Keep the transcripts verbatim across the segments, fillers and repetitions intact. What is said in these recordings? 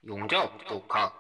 용접 독학.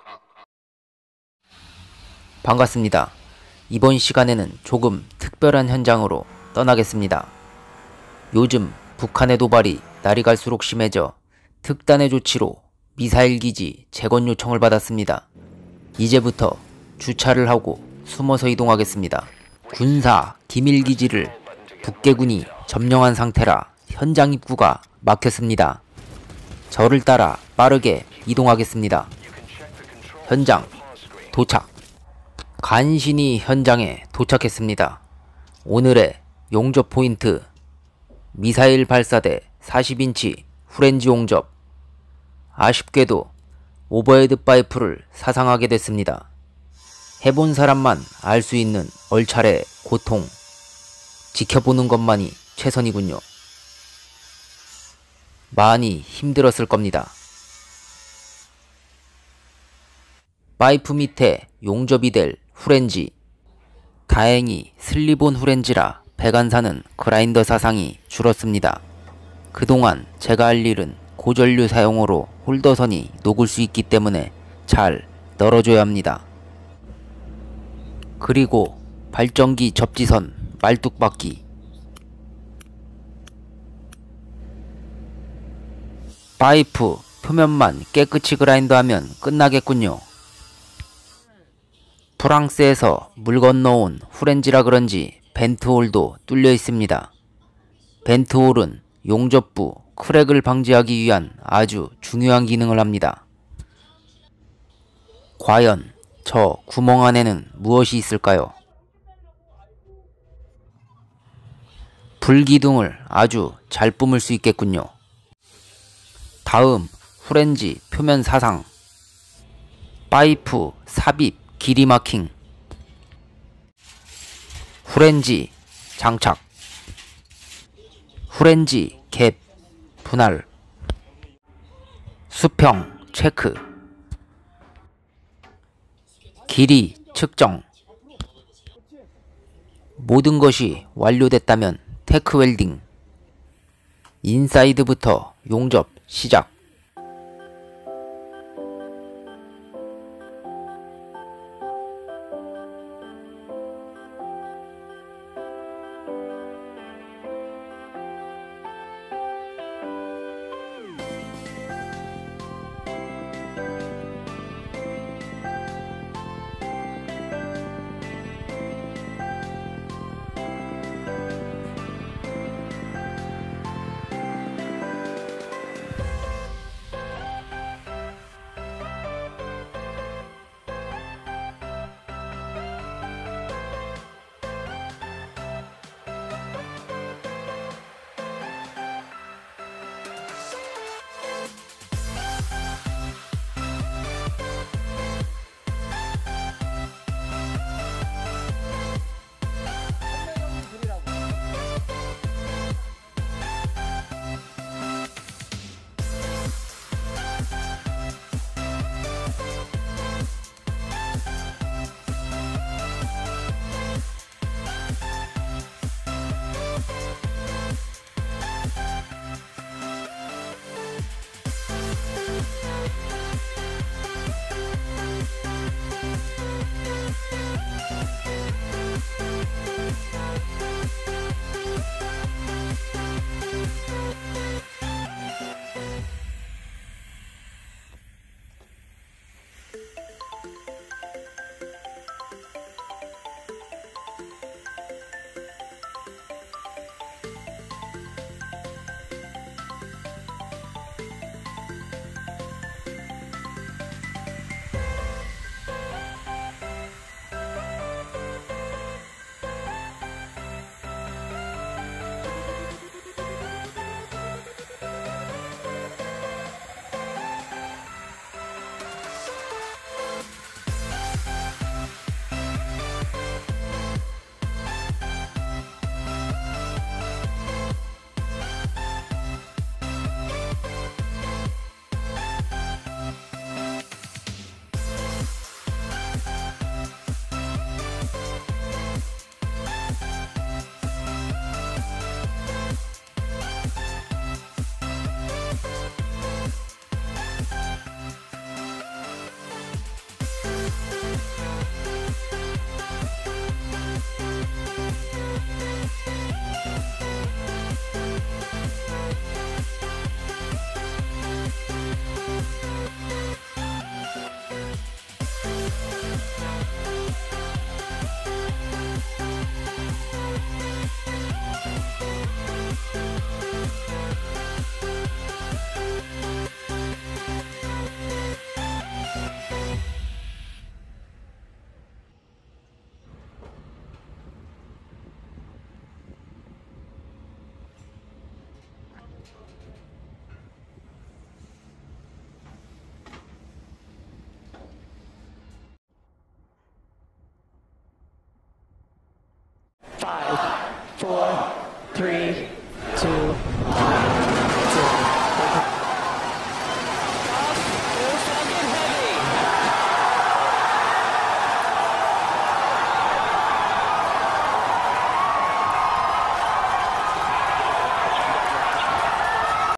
반갑습니다. 이번 시간에는 조금 특별한 현장으로 떠나겠습니다. 요즘 북한의 도발이 날이 갈수록 심해져 특단의 조치로 미사일 기지 재건 요청을 받았습니다. 이제부터 주차를 하고 숨어서 이동하겠습니다. 군사 기밀 기지를 북계군이 점령한 상태라 현장 입구가 막혔습니다. 저를 따라 빠르게 이동하겠습니다. 현장 도착. 간신히 현장에 도착했습니다. 오늘의 용접 포인트, 미사일 발사대 사십 인치 후렌지 용접. 아쉽게도 오버헤드 파이프를 사상하게 됐습니다. 해본 사람만 알 수 있는 얼차례 고통. 지켜보는 것만이 최선이군요. 많이 힘들었을 겁니다. 파이프 밑에 용접이 될 후렌지. 다행히 슬립온 후렌지라 배관사는 그라인더 사상이 줄었습니다. 그동안 제가 할 일은 고전류 사용으로 홀더선이 녹을 수 있기 때문에 잘 널어줘야 합니다. 그리고 발전기 접지선 말뚝박기. 파이프 표면만 깨끗이 그라인더하면 끝나겠군요. 프랑스에서 물 건너온 후렌지라 그런지 벤트홀도 뚫려 있습니다. 벤트홀은 용접부 크랙을 방지하기 위한 아주 중요한 기능을 합니다. 과연 저 구멍 안에는 무엇이 있을까요? 불기둥을 아주 잘 뿜을 수 있겠군요. 다음 후렌지 표면 사상. 파이프 삽입 길이 마킹. 후렌지 장착. 후렌지 갭 분할. 수평 체크. 길이 측정. 모든 것이 완료됐다면 테크 웰딩. 인사이드부터 용접 시작.